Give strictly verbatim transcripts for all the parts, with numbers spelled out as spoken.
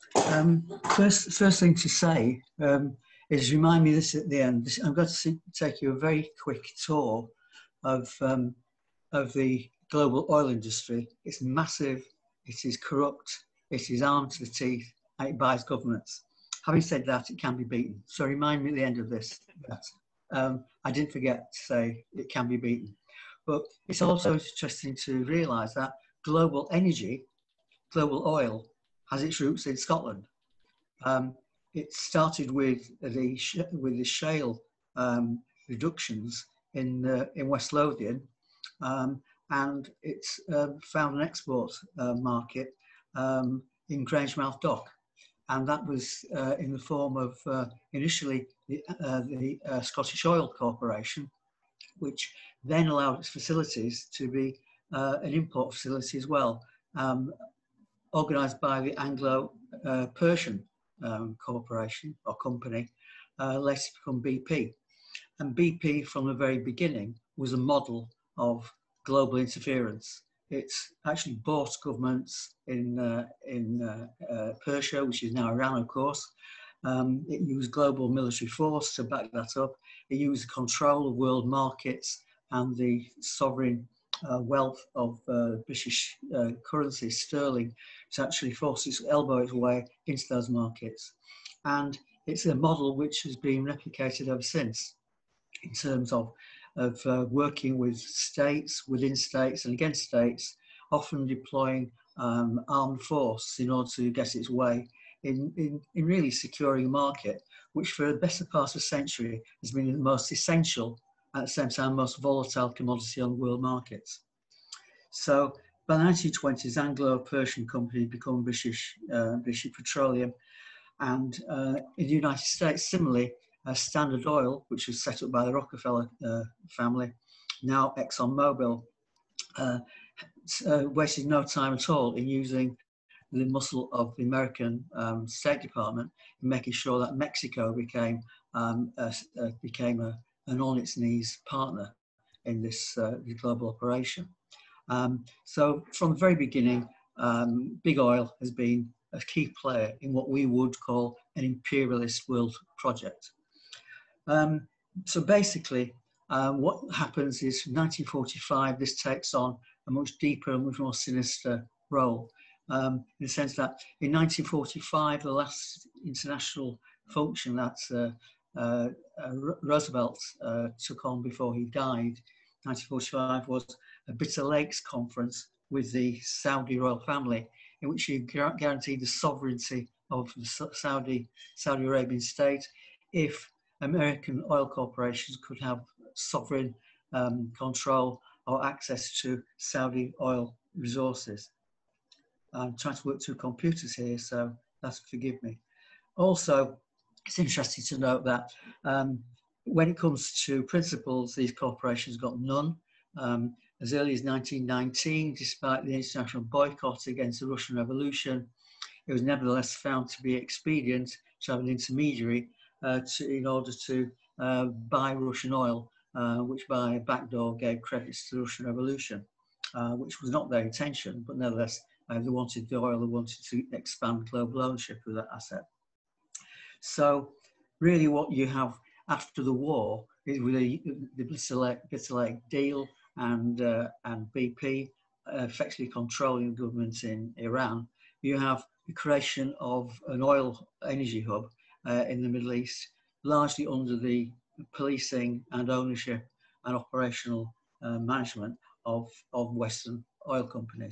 Um, first, first thing to say um, is remind me this at the end. This, I'm going to see, take you a very quick tour of um, of the global oil industry. It's massive. It is corrupt. It is armed to the teeth. And it buys governments. Having said that, it can be beaten. So remind me at the end of this that um, I didn't forget to say it can be beaten. But it's also interesting to realise that global energy, global oil, has its roots in Scotland. Um, it started with the sh with the shale um, reductions in uh, in West Lothian, um, and it's uh, found an export uh, market um, in Grangemouth Dock, and that was uh, in the form of uh, initially the, uh, the uh, Scottish Oil Corporation, which then allowed its facilities to be uh, an import facility as well. Um, organised by the Anglo-Persian uh, um, Corporation or company, uh, later become B P. And B P from the very beginning was a model of global interference. It's actually bought governments in, uh, in uh, uh, Persia, which is now Iran, of course. Um, it used global military force to back that up. It used control of world markets and the sovereign Uh, wealth of uh, British uh, currency, sterling, to actually force its elbow its way into those markets. And it's a model which has been replicated ever since in terms of, of uh, working with states, within states and against states, often deploying um, armed force in order to get its way in, in, in really securing a market, which for the better part of a century has been the most essential, at the same time, most volatile commodity on world markets. So by the nineteen twenties, Anglo-Persian company become British, uh, British Petroleum. And uh, in the United States, similarly, uh, Standard Oil, which was set up by the Rockefeller uh, family, now ExxonMobil, uh, uh, wasted no time at all in using the muscle of the American um, State Department in making sure that Mexico became, um, uh, uh, became a, an on-its-knees partner in this uh, global operation. Um, so from the very beginning, um, big oil has been a key player in what we would call an imperialist world project. Um, so basically, um, what happens is in nineteen forty-five, this takes on a much deeper and much more sinister role, um, in the sense that in nineteen forty-five, the last international function that uh, uh, uh, Roosevelt uh, took on before he died, nineteen forty-five, was a Bitter Lakes conference with the Saudi royal family, in which he guaranteed the sovereignty of the Saudi, Saudi Arabian state if American oil corporations could have sovereign um, control or access to Saudi oil resources. I'm trying to work through computers here, so that's forgive me. Also, it's interesting to note that um, when it comes to principles, these corporations got none. Um, as early as nineteen nineteen, despite the international boycott against the Russian Revolution, it was nevertheless found to be expedient to have an intermediary uh, to, in order to uh, buy Russian oil, uh, which by a backdoor gave credits to the Russian Revolution, uh, which was not their intention, but nevertheless uh, they wanted the oil, they wanted to expand global ownership of that asset. So really what you have after the war is with the, the Bitter Lake, Bitter Lake deal and, uh, and B P uh, effectively controlling the government in Iran, you have the creation of an oil energy hub uh, in the Middle East, largely under the policing and ownership and operational uh, management of, of Western oil companies.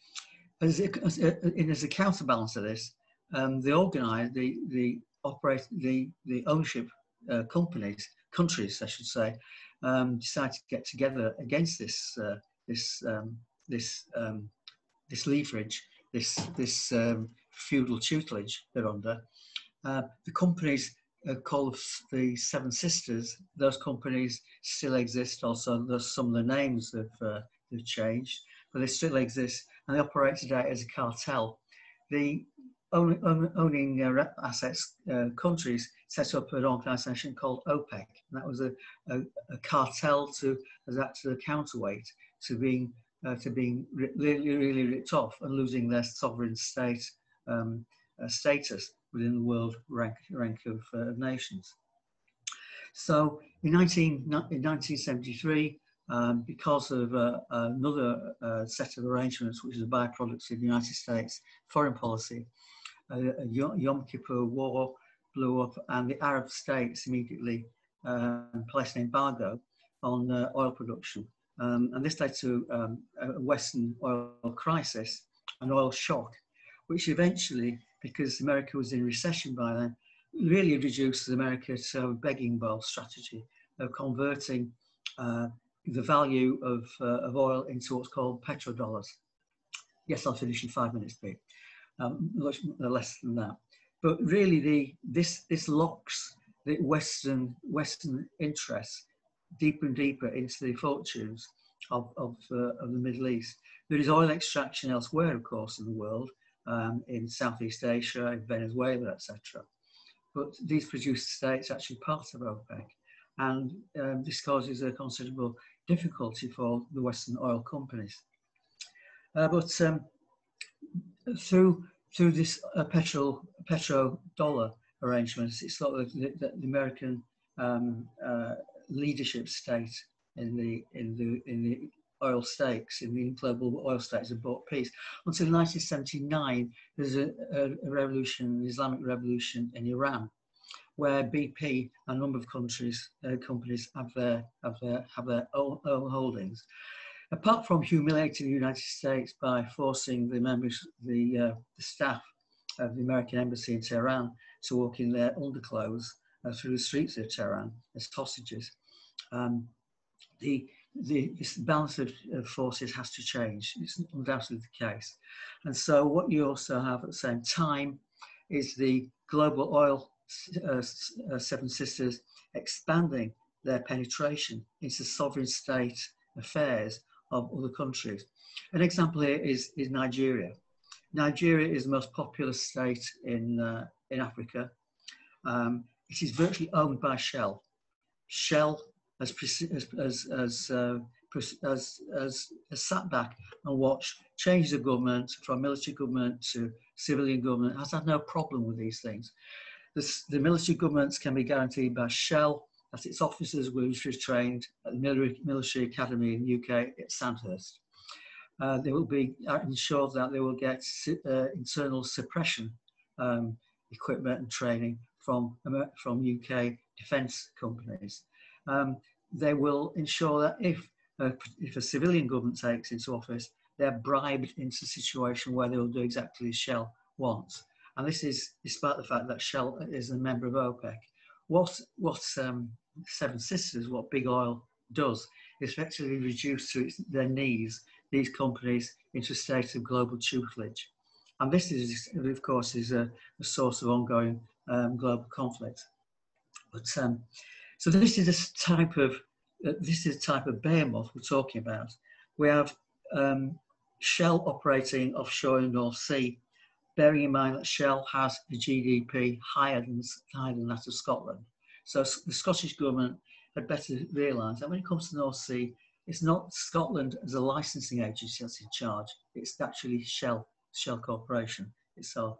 As a, as a, as a counterbalance to this, um, the organize, the, the operate, the, the ownership uh, companies, countries, I should say, um, decide to get together against this, uh, this, um, this, um, this leverage, this, this um, feudal tutelage they're under. Uh, the companies uh, called the Seven Sisters, those companies still exist. Also, there's some of the names have, uh, have changed, but they still exist, and they operate today as a cartel. The own, own, owning uh, assets uh, countries set up an organisation called OPEC, and that was a, a, a cartel to as actually a counterweight to being uh, to being really really ripped off and losing their sovereign state um, uh, status within the world rank, rank of uh, nations. So in, nineteen, in nineteen seventy-three, um, because of uh, another uh, set of arrangements, which is a byproduct of the United States foreign policy, uh, a Yom Kippur War blew up, and the Arab states immediately um, placed an embargo on uh, oil production. Um, and this led to um, a Western oil crisis, an oil shock, which eventually, because America was in recession by then, really reduced America to a begging bowl strategy of converting uh, the value of, uh, of oil into what's called petrodollars. Yes, I'll finish in five minutes, Pete. Um, much less than that. But really, the, this, this locks the Western, Western interests deeper and deeper into the fortunes of, of, uh, of the Middle East. There is oil extraction elsewhere, of course, in the world, um, in Southeast Asia, in Venezuela, et cetera. But these producer states are actually part of OPEC, and um, this causes a considerable difficulty for the Western oil companies. Uh, but um, through through this uh, petro petrodollar arrangements, it's sort of the, the, the American um, uh, leadership state in the in the in the oil stakes, in the global oil stakes, have bought peace. Until nineteen seventy-nine, there's a, a, a revolution, an Islamic revolution in Iran, where B P and a number of countries, uh, companies have their have their have their oil, oil holdings. Apart from humiliating the United States by forcing the members, the, uh, the staff of the American embassy in Tehran to walk in their underclothes uh, through the streets of Tehran as hostages, um, the the this balance of, of forces has to change. It's undoubtedly the case. And so what you also have at the same time is the global oil uh, uh, Seven Sisters expanding their penetration into sovereign state affairs of other countries. An example here is, is Nigeria. Nigeria is the most populous state in, uh, in Africa. Um, it is virtually owned by Shell. Shell has, has, has, uh, has, has, has sat back and watched changes of government from military government to civilian government, has had no problem with these things. The, the military governments can be guaranteed by Shell, that its officers were trained at the military, military academy in the U K at Sandhurst. Uh, they will be ensured that they will get uh, internal suppression um, equipment and training from, from U K defence companies. Um, they will ensure that if, uh, if a civilian government takes into office, they're bribed into a situation where they will do exactly as Shell wants. And this is despite the fact that Shell is a member of OPEC. What, what um, Seven Sisters, what big oil does, is effectively reduce to its, their knees these companies into a state of global tutelage. And this is, of course, is a, a source of ongoing um, global conflict. But um, so this is a type of uh, this is a type of behemoth we're talking about. We have um, Shell operating offshore in the North Sea, bearing in mind that Shell has a G D P higher than, higher than that of Scotland. So the Scottish government had better realise that when it comes to the North Sea, it's not Scotland as a licensing agency that's in charge. It's actually Shell, Shell Corporation itself.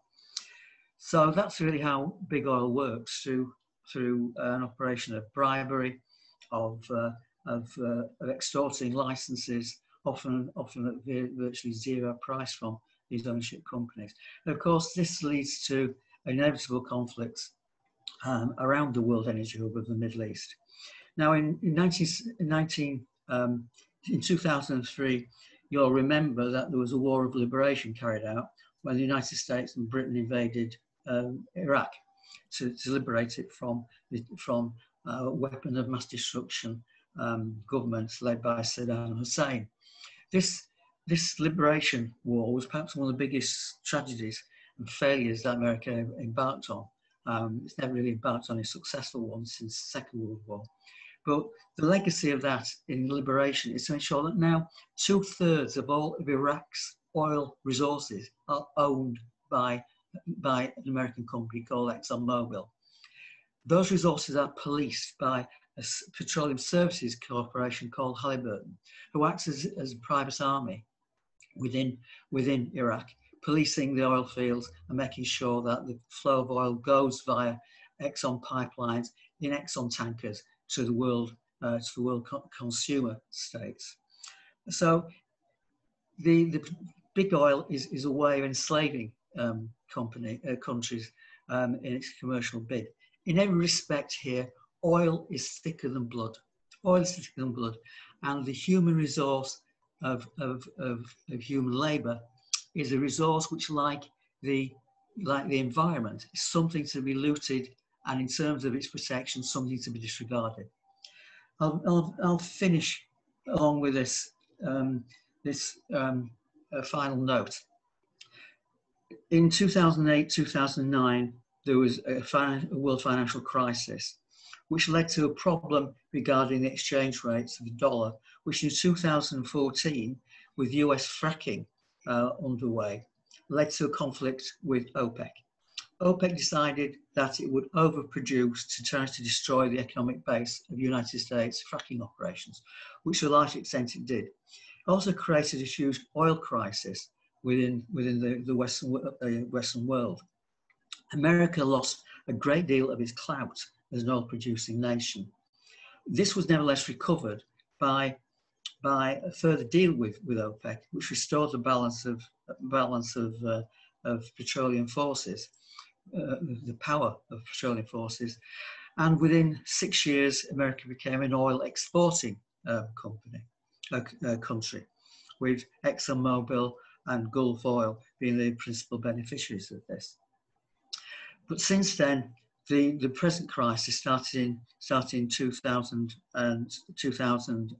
So that's really how big oil works, through through uh, an operation of bribery, of uh, of, uh, of extorting licenses, often often at virtually zero price from these ownership companies. And of course, this leads to inevitable conflicts um, around the world energy hub of the Middle East. Now, in, in, nineteen, nineteen, um, in two thousand three, you'll remember that there was a war of liberation carried out when the United States and Britain invaded um, Iraq to, to liberate it from, from uh, weapon of mass destruction um, governments led by Saddam Hussein. This, this liberation war was perhaps one of the biggest tragedies and failures that America embarked on. Um, it's never really embarked on a successful one since the Second World War. But the legacy of that in liberation is to ensure that now two-thirds of all of Iraq's oil resources are owned by, by an American company called ExxonMobil. Those resources are policed by a petroleum services corporation called Halliburton, who acts as, as a private army within, within Iraq, policing the oil fields and making sure that the flow of oil goes via Exxon pipelines in Exxon tankers to the world, uh, to the world co consumer states. So the, the big oil is, is a way of enslaving um, company, uh, countries um, in its commercial bid. In every respect here, oil is thicker than blood. Oil is thicker than blood, and the human resource of, of, of, of human labour is a resource which, like the, like the environment, is something to be looted, and in terms of its protection, something to be disregarded. I'll, I'll, I'll finish along with this, um, this um, uh, final note. In two thousand eight, two thousand nine, there was a, a world financial crisis, which led to a problem regarding the exchange rates of the dollar, which in two thousand fourteen, with U S fracking uh, underway, led to a conflict with OPEC. OPEC decided that it would overproduce to try to destroy the economic base of United States fracking operations, which to a large extent it did. It also created a huge oil crisis within, within the, the Western, uh, Western world. America lost a great deal of its clout as an oil-producing nation. This was nevertheless recovered by, by a further deal with, with OPEC, which restored the balance of, balance of, uh, of petroleum forces, uh, the power of petroleum forces. And within six years, America became an oil exporting uh, company, uh, uh, country, with ExxonMobil and Gulf Oil being the principal beneficiaries of this. But since then, the, the present crisis started in, started in two thousand and, two thousand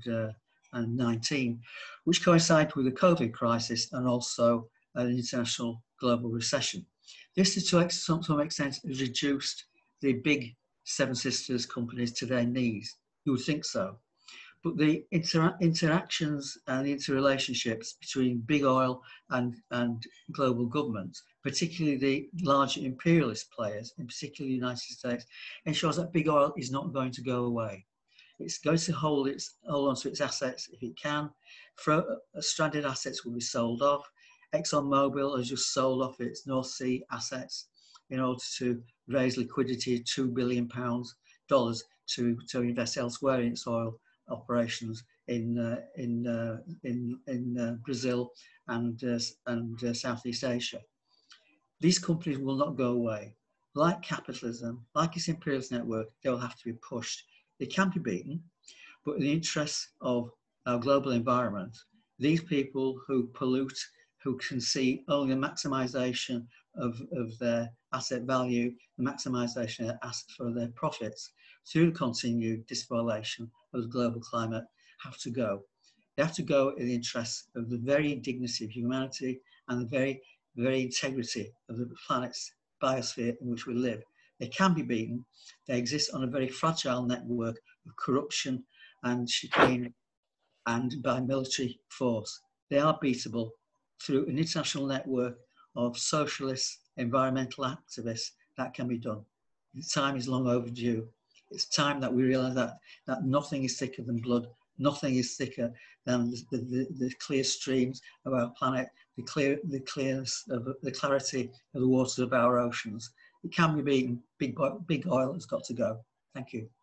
nineteen, which coincided with the COVID crisis and also an international global recession. This, to some, some extent, has reduced the big Seven Sisters companies to their knees. You would think so. But the inter interactions and interrelationships between big oil and, and global governments, particularly the large imperialist players, in particular the United States, ensures that big oil is not going to go away. It's going to hold, its, hold on to its assets if it can. For, uh, stranded assets will be sold off. ExxonMobil has just sold off its North Sea assets in order to raise liquidity of two billion pounds dollars to, to invest elsewhere in its oil operations in uh, in uh, in in uh, Brazil and uh, and uh, Southeast Asia. These companies will not go away. Like capitalism, like its imperialist network, they will have to be pushed. They can be beaten, but in the interests of our global environment, these people who pollute, who can see only the maximisation of, of their asset value, the maximisation of assets for their profits, through the continued despoilation of the global climate, have to go. They have to go in the interests of the very dignity of humanity and the very, very integrity of the planet's biosphere in which we live. They can be beaten. They exist on a very fragile network of corruption and chicane and by military force. They are beatable through an international network of socialist, environmental activists. That can be done. The time is long overdue. It's time that we realise that, that nothing is thicker than blood, nothing is thicker than the, the, the clear streams of our planet, the clear, the clearness of the clarity of the waters of our oceans. It can be beaten. Big, big oil has got to go. Thank you.